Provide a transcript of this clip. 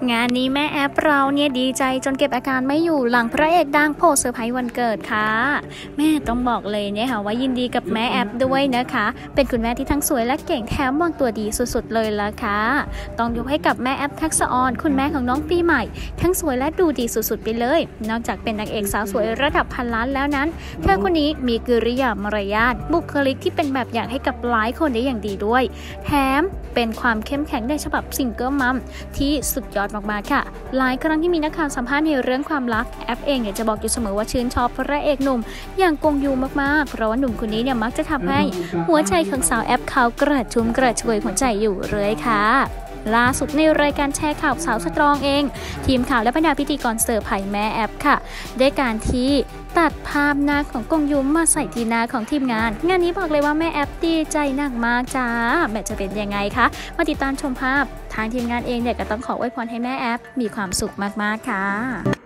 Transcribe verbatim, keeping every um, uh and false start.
งานนี้แม่แอปเราเนี่ยดีใจจนเก็บอาการไม่อยู่หลังพระเอกดังโพสเซอร์ไพรส์วันเกิดค่ะแม่ต้องบอกเลยเนี่ยค่ะว่ายินดีกับแม่แอปด้วยนะคะเป็นคุณแม่ที่ทั้งสวยและเก่งแถมวางตัวดีสุดๆเลยละค่ะต้องยกให้กับแม่แอปทักษะออนคุณแม่ของน้องปีใหม่ทั้งสวยและดูดีสุดๆไปเลยนอกจากเป็นนางเอกสาวสวยระดับพันล้านแล้วนั้นเธอคนนี้มีกิริยามารยาทบุคลิกที่เป็นแบบอย่างให้กับหลายคนได้อย่างดีด้วยแถมเป็นความเข้มแข็งในฉบับซิงเกิลมัมที่สุดยอดมากๆค่ะหลายครั้งที่มีนักข่าวสัมภาษณ์ในเรื่องความรักแอปเองเนี่ยจะบอกอยู่เสมอว่าชื่นชอบพระเอกหนุ่มอย่างกงยูมากๆเพราะว่าหนุ่มคนนี้เนี่ยมักจะทำให้หัวใจของสาวแอปเขากระชุ่มกระชวยหัวใจอยู่เรื่อยค่ะล่าสุดในรายการแชร์ข่าวสาวสตรองเองทีมข่าวและบรรดาพิธีกรเซอร์ไพรส์แม่แอปค่ะด้วยการที่ตัดภาพหน้าของกงยูมาใส่ที่หน้าของทีมงานงานนี้บอกเลยว่าแม่แอปดีใจหนักมากจ้าแม่จะเป็นยังไงคะมาติดตามชมภาพทางทีมงานเองเนี่ยก็ต้องขออวยพรให้แม่แอปมีความสุขมากๆค่ะ